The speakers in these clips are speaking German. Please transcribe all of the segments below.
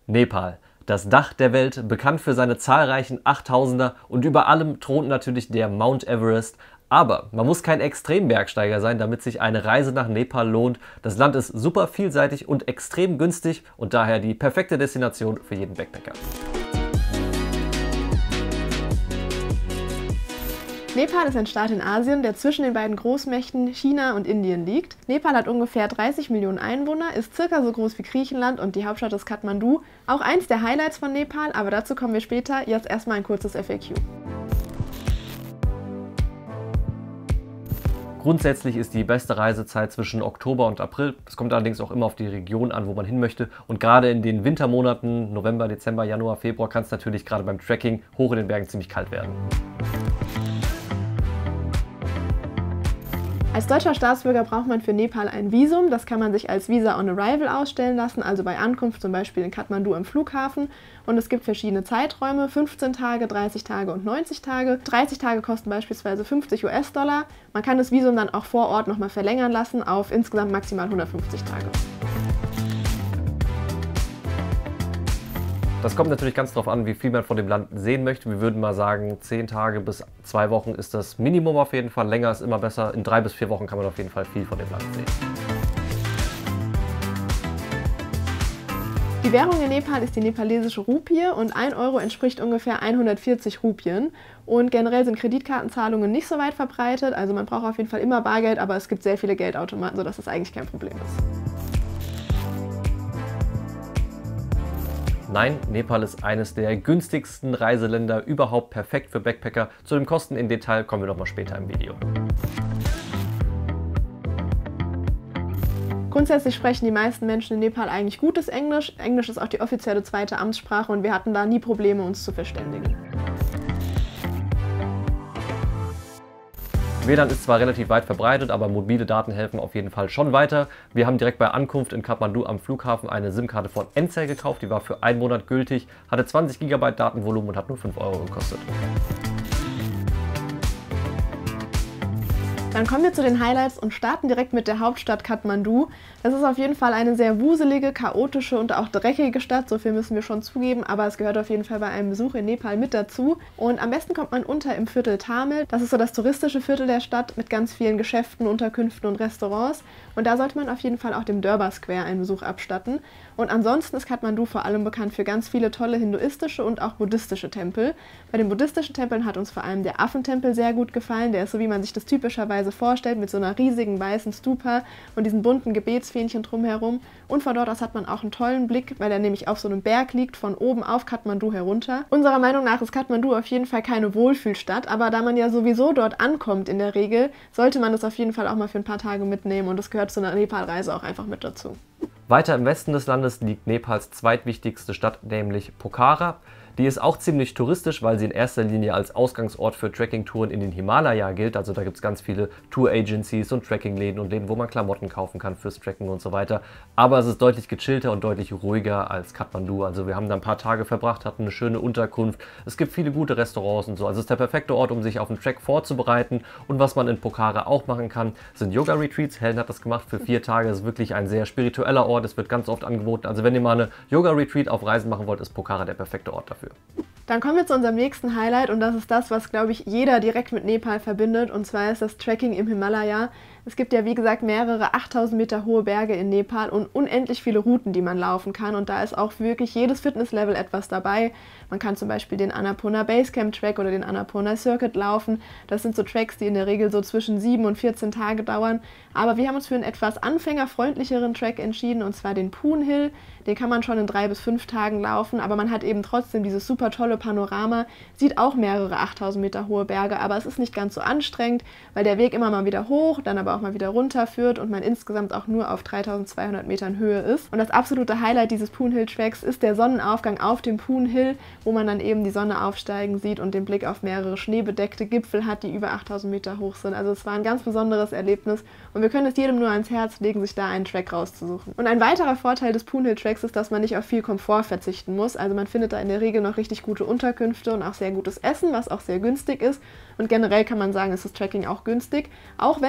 Nepal, das Dach der Welt, bekannt für seine zahlreichen 8000er und über allem thront natürlich der Mount Everest. Aber man muss kein Extrembergsteiger sein, damit sich eine Reise nach Nepal lohnt. Das Land ist super vielseitig und extrem günstig und daher die perfekte Destination für jeden Backpacker. Nepal ist ein Staat in Asien, der zwischen den beiden Großmächten China und Indien liegt. Nepal hat ungefähr 30 Millionen Einwohner, ist circa so groß wie Griechenland und die Hauptstadt ist Kathmandu. Auch eins der Highlights von Nepal, aber dazu kommen wir später. Jetzt erstmal ein kurzes FAQ. Grundsätzlich ist die beste Reisezeit zwischen Oktober und April. Es kommt allerdings auch immer auf die Region an, wo man hin möchte. Und gerade in den Wintermonaten, November, Dezember, Januar, Februar, kann es natürlich gerade beim Trekking hoch in den Bergen ziemlich kalt werden. Als deutscher Staatsbürger braucht man für Nepal ein Visum. Das kann man sich als Visa on Arrival ausstellen lassen, also bei Ankunft zum Beispiel in Kathmandu am Flughafen. Und es gibt verschiedene Zeiträume, 15 Tage, 30 Tage und 90 Tage. 30 Tage kosten beispielsweise 50 US-Dollar. Man kann das Visum dann auch vor Ort nochmal verlängern lassen auf insgesamt maximal 150 Tage. Das kommt natürlich ganz darauf an, wie viel man von dem Land sehen möchte. Wir würden mal sagen, 10 Tage bis 2 Wochen ist das Minimum auf jeden Fall. Länger ist immer besser. In 3 bis 4 Wochen kann man auf jeden Fall viel von dem Land sehen. Die Währung in Nepal ist die nepalesische Rupie und 1 Euro entspricht ungefähr 140 Rupien. Und generell sind Kreditkartenzahlungen nicht so weit verbreitet. Also man braucht auf jeden Fall immer Bargeld, aber es gibt sehr viele Geldautomaten, sodass das eigentlich kein Problem ist. Nein, Nepal ist eines der günstigsten Reiseländer überhaupt, perfekt für Backpacker. Zu den Kosten im Detail kommen wir nochmal später im Video. Grundsätzlich sprechen die meisten Menschen in Nepal eigentlich gutes Englisch. Englisch ist auch die offizielle zweite Amtssprache und wir hatten da nie Probleme, uns zu verständigen. WLAN ist zwar relativ weit verbreitet, aber mobile Daten helfen auf jeden Fall schon weiter. Wir haben direkt bei Ankunft in Kathmandu am Flughafen eine SIM-Karte von Ncell gekauft. Die war für 1 Monat gültig, hatte 20 GB Datenvolumen und hat nur 5 Euro gekostet. Dann kommen wir zu den Highlights und starten direkt mit der Hauptstadt Kathmandu. Das ist auf jeden Fall eine sehr wuselige, chaotische und auch dreckige Stadt, so viel müssen wir schon zugeben, aber es gehört auf jeden Fall bei einem Besuch in Nepal mit dazu. Und am besten kommt man unter im Viertel Tamil. Das ist so das touristische Viertel der Stadt mit ganz vielen Geschäften, Unterkünften und Restaurants. Und da sollte man auf jeden Fall auch dem Durbar Square einen Besuch abstatten. Und ansonsten ist Kathmandu vor allem bekannt für ganz viele tolle hinduistische und auch buddhistische Tempel. Bei den buddhistischen Tempeln hat uns vor allem der Affentempel sehr gut gefallen. Der ist so, wie man sich das typischerweise vorstellt, mit so einer riesigen weißen Stupa und diesen bunten Gebetsfähnchen drumherum. Und von dort aus hat man auch einen tollen Blick, weil er nämlich auf so einem Berg liegt, von oben auf Kathmandu herunter. Unserer Meinung nach ist Kathmandu auf jeden Fall keine Wohlfühlstadt, aber da man ja sowieso dort ankommt in der Regel, sollte man das auf jeden Fall auch mal für ein paar Tage mitnehmen und das gehört zu einer Nepal-Reise auch einfach mit dazu. Weiter im Westen des Landes liegt Nepals zweitwichtigste Stadt, nämlich Pokhara. Die ist auch ziemlich touristisch, weil sie in erster Linie als Ausgangsort für Trekking-Touren in den Himalaya gilt. Also da gibt es ganz viele Tour-Agencies und Trekking-Läden und Läden, wo man Klamotten kaufen kann fürs Trekken und so weiter. Aber es ist deutlich gechillter und deutlich ruhiger als Kathmandu. Also wir haben da ein paar Tage verbracht, hatten eine schöne Unterkunft. Es gibt viele gute Restaurants und so. Also es ist der perfekte Ort, um sich auf den Trek vorzubereiten. Und was man in Pokhara auch machen kann, sind Yoga-Retreats. Helen hat das gemacht für 4 Tage. Das ist wirklich ein sehr spiritueller Ort. Es wird ganz oft angeboten. Also wenn ihr mal eine Yoga-Retreat auf Reisen machen wollt, ist Pokhara der perfekte Ort dafür. Dann kommen wir zu unserem nächsten Highlight und das ist das, was, glaube ich, jeder direkt mit Nepal verbindet, und zwar ist das Trekking im Himalaya. Es gibt ja, wie gesagt, mehrere 8000 Meter hohe Berge in Nepal und unendlich viele Routen, die man laufen kann, und da ist auch wirklich jedes Fitnesslevel etwas dabei. Man kann zum Beispiel den Annapurna Basecamp Track oder den Annapurna Circuit laufen. Das sind so Tracks, die in der Regel so zwischen 7 und 14 Tage dauern. Aber wir haben uns für einen etwas anfängerfreundlicheren Track entschieden, und zwar den Poon Hill. Den kann man schon in 3 bis 5 Tagen laufen, aber man hat eben trotzdem dieses super tolle Panorama, sieht auch mehrere 8000 Meter hohe Berge, aber es ist nicht ganz so anstrengend, weil der Weg immer mal wieder hoch, dann aber auch mal wieder runter führt und man insgesamt auch nur auf 3200 Metern Höhe ist. Und das absolute Highlight dieses Poon Hill Tracks ist der Sonnenaufgang auf dem Poon Hill, wo man dann eben die Sonne aufsteigen sieht und den Blick auf mehrere schneebedeckte Gipfel hat, die über 8000 Meter hoch sind. Also es war ein ganz besonderes Erlebnis und wir können es jedem nur ans Herz legen, sich da einen Track rauszusuchen. Und ein weiterer Vorteil des Poon Hill Tracks ist, dass man nicht auf viel Komfort verzichten muss. Also man findet da in der Regel noch richtig gute Unterkünfte und auch sehr gutes Essen, was auch sehr günstig ist. Und generell kann man sagen, ist das Trekking auch günstig, auch wenn es seit kurzem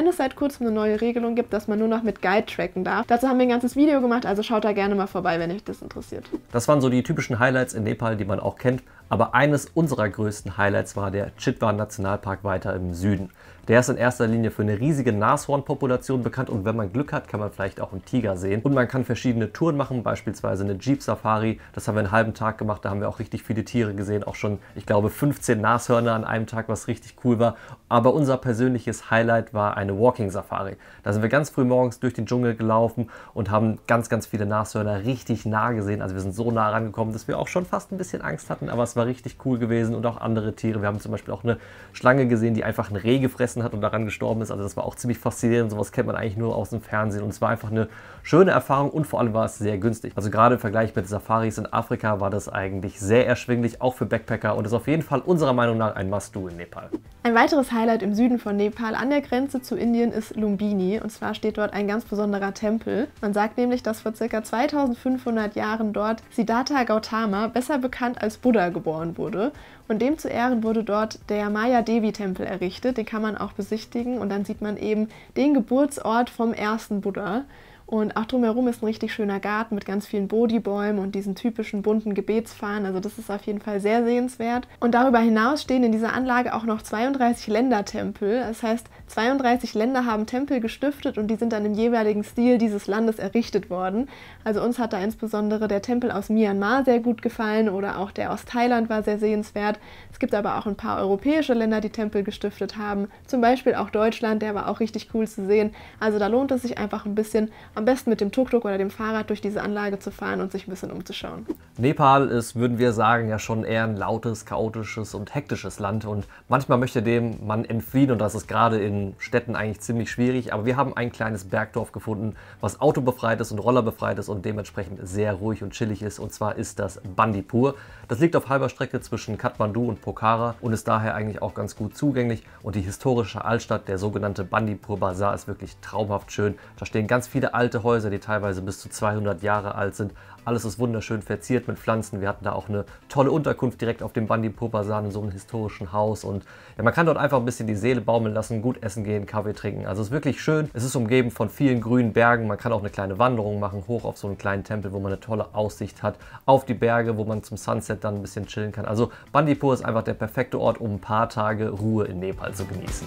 kurzem eine neue Regelung gibt, dass man nur noch mit Guide tracken darf. Dazu haben wir ein ganzes Video gemacht, also schaut da gerne mal vorbei, wenn euch das interessiert. Das waren so die typischen Highlights in Nepal, die man auch kennt. Aber eines unserer größten Highlights war der Chitwan Nationalpark weiter im Süden. Der ist in erster Linie für eine riesige Nashornpopulation bekannt und wenn man Glück hat, kann man vielleicht auch einen Tiger sehen. Und man kann verschiedene Touren machen, beispielsweise eine Jeep-Safari. Das haben wir einen halben Tag gemacht, da haben wir auch richtig viele Tiere gesehen. Auch schon, ich glaube, 15 Nashörner an einem Tag, was richtig cool war. Aber unser persönliches Highlight war eine Walking-Safari. Da sind wir ganz früh morgens durch den Dschungel gelaufen und haben ganz, ganz viele Nashörner richtig nah gesehen. Also wir sind so nah rangekommen, dass wir auch schon fast ein bisschen Angst hatten, aber es war richtig cool gewesen und auch andere Tiere. Wir haben zum Beispiel auch eine Schlange gesehen, die einfach ein Reh gefressen hat und daran gestorben ist. Also das war auch ziemlich faszinierend. Sowas kennt man eigentlich nur aus dem Fernsehen und es war einfach eine schöne Erfahrung und vor allem war es sehr günstig. Also gerade im Vergleich mit Safaris in Afrika war das eigentlich sehr erschwinglich, auch für Backpacker und ist auf jeden Fall unserer Meinung nach ein Must-Do in Nepal. Ein weiteres Highlight im Süden von Nepal an der Grenze zu Indien ist Lumbini und zwar steht dort ein ganz besonderer Tempel. Man sagt nämlich, dass vor ca. 2500 Jahren dort Siddhartha Gautama, besser bekannt als Buddha, geboren wurde. Und dem zu Ehren wurde dort der Maya-Devi-Tempel errichtet. Den kann man auch besichtigen und dann sieht man eben den Geburtsort vom ersten Buddha. Und auch drumherum ist ein richtig schöner Garten mit ganz vielen Bodhibäumen und diesen typischen bunten Gebetsfahnen. Also das ist auf jeden Fall sehr sehenswert. Und darüber hinaus stehen in dieser Anlage auch noch 32 Ländertempel. Das heißt, 32 Länder haben Tempel gestiftet und die sind dann im jeweiligen Stil dieses Landes errichtet worden. Also uns hat da insbesondere der Tempel aus Myanmar sehr gut gefallen oder auch der aus Thailand war sehr sehenswert. Es gibt aber auch ein paar europäische Länder, die Tempel gestiftet haben. Zum Beispiel auch Deutschland, der war auch richtig cool zu sehen. Also da lohnt es sich einfach ein bisschen, am besten mit dem Tuk-Tuk oder dem Fahrrad durch diese Anlage zu fahren und sich ein bisschen umzuschauen. Nepal ist, würden wir sagen, ja schon eher ein lautes, chaotisches und hektisches Land und manchmal möchte dem man entfliehen und das ist gerade in Städten eigentlich ziemlich schwierig, aber wir haben ein kleines Bergdorf gefunden, was autobefreit ist und rollerbefreit ist und dementsprechend sehr ruhig und chillig ist und zwar ist das Bandipur. Das liegt auf halber Strecke zwischen Kathmandu und Pokhara und ist daher eigentlich auch ganz gut zugänglich und die historische Altstadt, der sogenannte Bandipur Bazaar, ist wirklich traumhaft schön. Da stehen ganz viele alte Häuser, die teilweise bis zu 200 Jahre alt sind. Alles ist wunderschön verziert mit Pflanzen. Wir hatten da auch eine tolle Unterkunft direkt auf dem Bandipur Bazaar in so einem historischen Haus. Und ja, man kann dort einfach ein bisschen die Seele baumeln lassen, gut essen gehen, Kaffee trinken. Also es ist wirklich schön. Es ist umgeben von vielen grünen Bergen. Man kann auch eine kleine Wanderung machen, hoch auf so einen kleinen Tempel, wo man eine tolle Aussicht hat. Auf die Berge, wo man zum Sunset dann ein bisschen chillen kann. Also Bandipur ist einfach der perfekte Ort, um ein paar Tage Ruhe in Nepal zu genießen.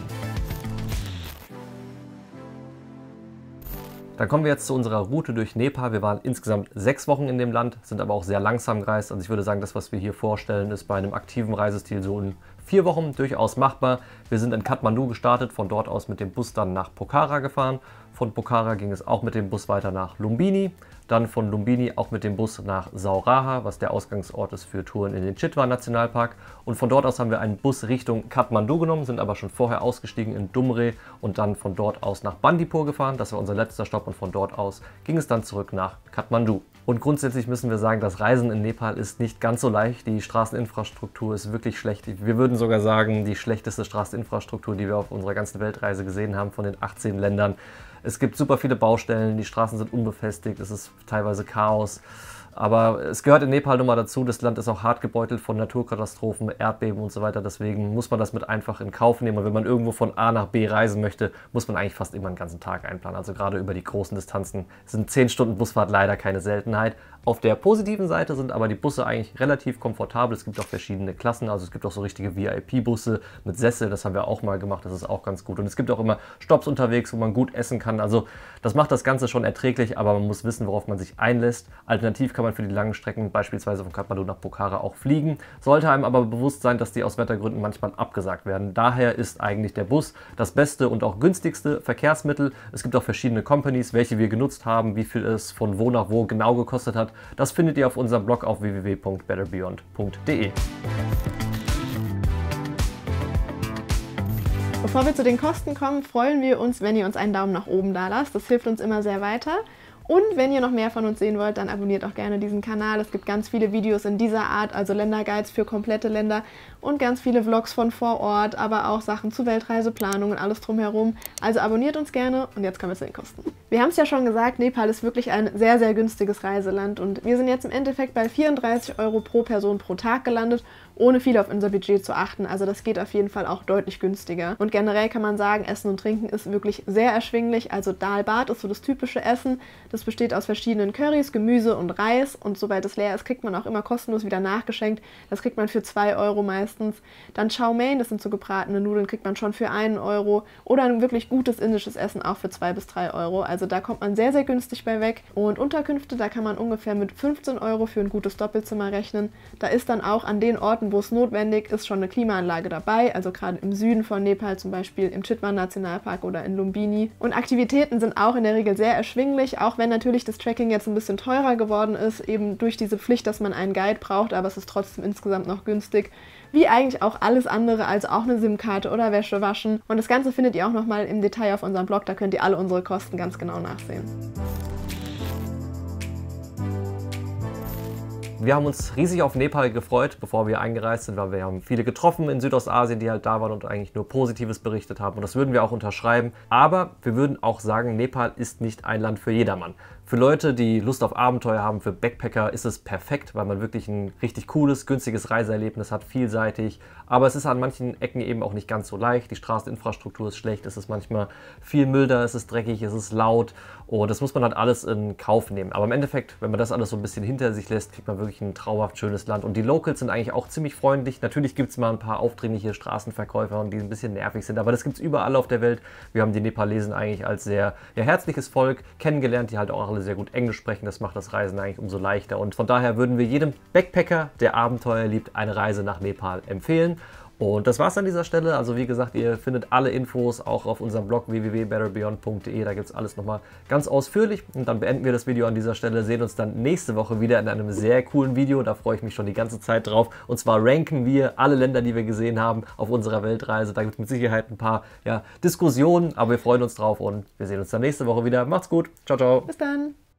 Dann kommen wir jetzt zu unserer Route durch Nepal. Wir waren insgesamt 6 Wochen in dem Land, sind aber auch sehr langsam gereist. Also ich würde sagen, das, was wir hier vorstellen, ist bei einem aktiven Reisestil so in 4 Wochen durchaus machbar. Wir sind in Kathmandu gestartet, von dort aus mit dem Bus dann nach Pokhara gefahren. Von Pokhara ging es auch mit dem Bus weiter nach Lumbini. Dann von Lumbini auch mit dem Bus nach Sauraha, was der Ausgangsort ist für Touren in den Chitwan Nationalpark. Und von dort aus haben wir einen Bus Richtung Kathmandu genommen, sind aber schon vorher ausgestiegen in Dumre und dann von dort aus nach Bandipur gefahren. Das war unser letzter Stopp und von dort aus ging es dann zurück nach Kathmandu. Und grundsätzlich müssen wir sagen, das Reisen in Nepal ist nicht ganz so leicht. Die Straßeninfrastruktur ist wirklich schlecht. Wir würden sogar sagen, die schlechteste Straßeninfrastruktur, die wir auf unserer ganzen Weltreise gesehen haben von den 18 Ländern. Es gibt super viele Baustellen, die Straßen sind unbefestigt, es ist teilweise Chaos. Aber es gehört in Nepal nun mal dazu, das Land ist auch hart gebeutelt von Naturkatastrophen, Erdbeben und so weiter. Deswegen muss man das mit einfach in Kauf nehmen. Und wenn man irgendwo von A nach B reisen möchte, muss man eigentlich fast immer einen ganzen Tag einplanen. Also gerade über die großen Distanzen sind 10 Stunden Busfahrt leider keine Seltenheit. Auf der positiven Seite sind aber die Busse eigentlich relativ komfortabel. Es gibt auch verschiedene Klassen, also es gibt auch so richtige VIP-Busse mit Sessel, das haben wir auch mal gemacht, das ist auch ganz gut. Und es gibt auch immer Stopps unterwegs, wo man gut essen kann. Also das macht das Ganze schon erträglich, aber man muss wissen, worauf man sich einlässt. Alternativ kann man für die langen Strecken beispielsweise von Kathmandu nach Pokhara auch fliegen. Sollte einem aber bewusst sein, dass die aus Wettergründen manchmal abgesagt werden. Daher ist eigentlich der Bus das beste und auch günstigste Verkehrsmittel. Es gibt auch verschiedene Companies, welche wir genutzt haben, wie viel es von wo nach wo genau gekostet hat. Das findet ihr auf unserem Blog auf www.betterbeyond.de. Bevor wir zu den Kosten kommen, freuen wir uns, wenn ihr uns einen Daumen nach oben da lasst. Das hilft uns immer sehr weiter. Und wenn ihr noch mehr von uns sehen wollt, dann abonniert auch gerne diesen Kanal. Es gibt ganz viele Videos in dieser Art, also Länderguides für komplette Länder und ganz viele Vlogs von vor Ort, aber auch Sachen zu Weltreiseplanung und alles drumherum. Also abonniert uns gerne und jetzt kommen wir zu den Kosten. Wir haben es ja schon gesagt, Nepal ist wirklich ein sehr, sehr günstiges Reiseland und wir sind jetzt im Endeffekt bei 34 € pro Person pro Tag gelandet, ohne viel auf unser Budget zu achten. Also das geht auf jeden Fall auch deutlich günstiger. Und generell kann man sagen, Essen und Trinken ist wirklich sehr erschwinglich. Also Dal Bhat ist so das typische Essen. Das besteht aus verschiedenen Currys, Gemüse und Reis. Und sobald es leer ist, kriegt man auch immer kostenlos wieder nachgeschenkt. Das kriegt man für 2 € meistens. Dann Chow Mein, das sind so gebratene Nudeln, kriegt man schon für 1 €. Oder ein wirklich gutes indisches Essen auch für 2 bis 3 €. Also da kommt man sehr, sehr günstig bei weg. Und Unterkünfte, da kann man ungefähr mit 15 € für ein gutes Doppelzimmer rechnen. Da ist dann auch an den Orten, wo es notwendig ist, schon eine Klimaanlage dabei, also gerade im Süden von Nepal, zum Beispiel im Chitwan Nationalpark oder in Lumbini. Und Aktivitäten sind auch in der Regel sehr erschwinglich, auch wenn natürlich das Trekking jetzt ein bisschen teurer geworden ist, eben durch diese Pflicht, dass man einen Guide braucht, aber es ist trotzdem insgesamt noch günstig. Wie eigentlich auch alles andere, also auch eine SIM-Karte oder Wäsche waschen. Und das Ganze findet ihr auch nochmal im Detail auf unserem Blog, da könnt ihr alle unsere Kosten ganz genau nachsehen. Wir haben uns riesig auf Nepal gefreut, bevor wir eingereist sind, weil wir haben viele getroffen in Südostasien, die halt da waren und eigentlich nur Positives berichtet haben. Und das würden wir auch unterschreiben. Aber wir würden auch sagen, Nepal ist nicht ein Land für jedermann. Für Leute, die Lust auf Abenteuer haben, für Backpacker ist es perfekt, weil man wirklich ein richtig cooles, günstiges Reiseerlebnis hat, vielseitig. Aber es ist an manchen Ecken eben auch nicht ganz so leicht. Die Straßeninfrastruktur ist schlecht, es ist manchmal viel Müll da, es ist dreckig, es ist laut. Und das muss man halt alles in Kauf nehmen. Aber im Endeffekt, wenn man das alles so ein bisschen hinter sich lässt, kriegt man wirklich ein traumhaft schönes Land. Und die Locals sind eigentlich auch ziemlich freundlich. Natürlich gibt es mal ein paar aufdringliche Straßenverkäufer, die ein bisschen nervig sind. Aber das gibt es überall auf der Welt. Wir haben die Nepalesen eigentlich als sehr herzliches Volk kennengelernt, die halt auch alle sehr gut Englisch sprechen. Das macht das Reisen eigentlich umso leichter. Und von daher würden wir jedem Backpacker, der Abenteuer liebt, eine Reise nach Nepal empfehlen. Und das war's an dieser Stelle. Also wie gesagt, ihr findet alle Infos auch auf unserem Blog www.betterbeyond.de. Da gibt es alles nochmal ganz ausführlich. Und dann beenden wir das Video an dieser Stelle. Sehen uns dann nächste Woche wieder in einem sehr coolen Video. Da freue ich mich schon die ganze Zeit drauf. Und zwar ranken wir alle Länder, die wir gesehen haben auf unserer Weltreise. Da gibt es mit Sicherheit ein paar Diskussionen, aber wir freuen uns drauf und wir sehen uns dann nächste Woche wieder. Macht's gut. Ciao, ciao. Bis dann.